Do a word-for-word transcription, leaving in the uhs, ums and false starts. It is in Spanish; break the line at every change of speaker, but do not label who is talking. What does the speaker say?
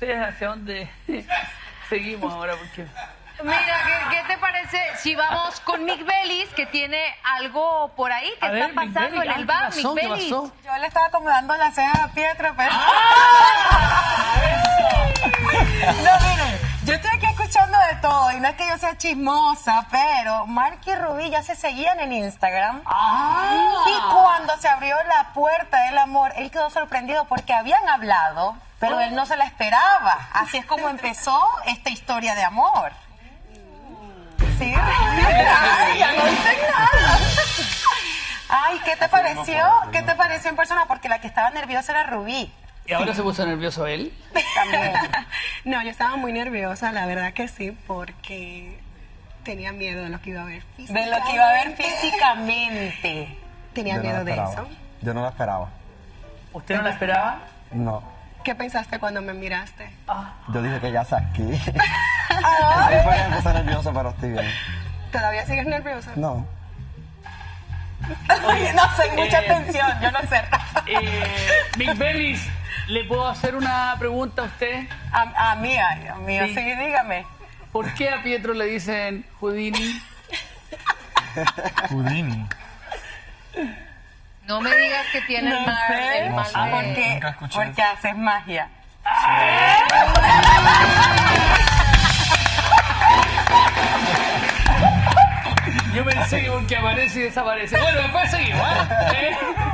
¿Ustedes hacia dónde seguimos ahora? Porque...
Mira, ¿qué, ¿qué te parece si vamos con Mick Bellis, que tiene algo por ahí que
A
está
ver, Mick
pasando
Bellis,
en el
¿qué
bar?
pasó?
Mick
¿Qué
Bellis.
pasó?
Yo le estaba acomodando las cejas a Pietro, pero... No, miren, yo estoy aquí escuchando de todo, y no es que yo sea chismosa, pero Mark y Rubí ya se seguían en Instagram.
Ah.
Y cuando se abrió la puerta del amor, él quedó sorprendido porque habían hablado, pero él no se la esperaba. Así es como empezó esta historia de amor. Sí, ay, ya no dicen nada. Ay, ¿qué te pareció? ¿Qué te pareció en persona? Porque la que estaba nerviosa era Rubí.
¿Y ahora se puso nervioso él?
También.
No, yo estaba muy nerviosa, la verdad que sí, porque tenía miedo de lo que iba a ver
De lo que iba a ver físicamente.
Tenía
Yo no
miedo
lo
de
esperaba.
eso.
Yo no lo esperaba.
¿Usted no lo esperaba?
No.
¿Qué pensaste cuando me miraste?
Yo dije que ya está aquí. Ahí fue que me puse nervioso, pero estoy bien.
¿Todavía sigues nerviosa?
No.
Oye, no sé, mucha
Eh.
atención, yo no sé.
Eh, Mick Bellis, ¿le puedo hacer una pregunta a usted?
A, a mí, ay, Dios mío,
Sí.
sí, dígame.
¿Por qué a Pietro le dicen Houdini?
Houdini.
No me digas que tiene el
No
mal,
sé,
el mal
No sé.
de-
porque,
Nunca escuché
porque haces magia.
Yo pensé que porque aparece y desaparece. Bueno, después seguimos, ¿eh?